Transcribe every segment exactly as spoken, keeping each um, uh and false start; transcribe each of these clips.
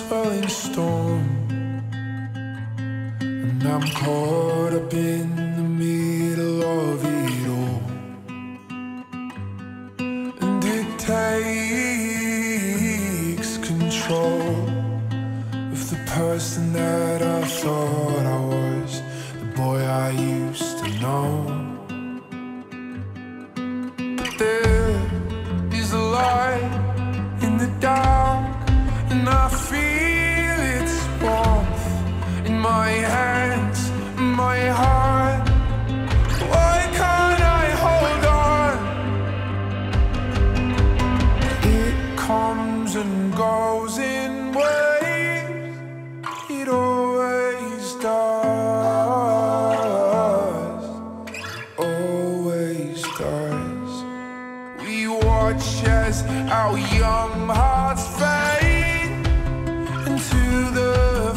swirling storm, and I'm caught up in the middle of it all. And it takes control of the person that I thought I was, the boy I used to know. But there is a light in the dark, and I feel its warmth in my hands, my heart. Why can't I hold on? It comes and goes in waves, it always does, always does. We watch as our young hearts fade into the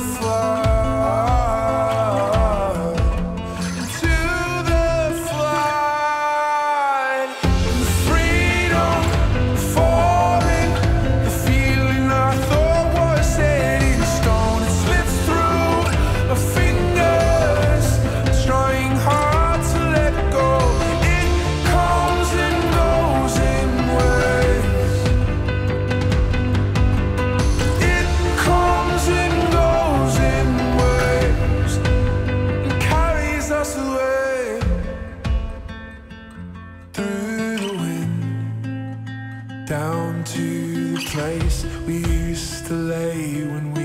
flood, into the flood. The freedom falling, the feeling I thought was set in stone, it slips through my fingers, trying hard to let go. It comes and goes in waves, it comes and goes in waves, and carries us away through the wind, down to the place we used to lay when we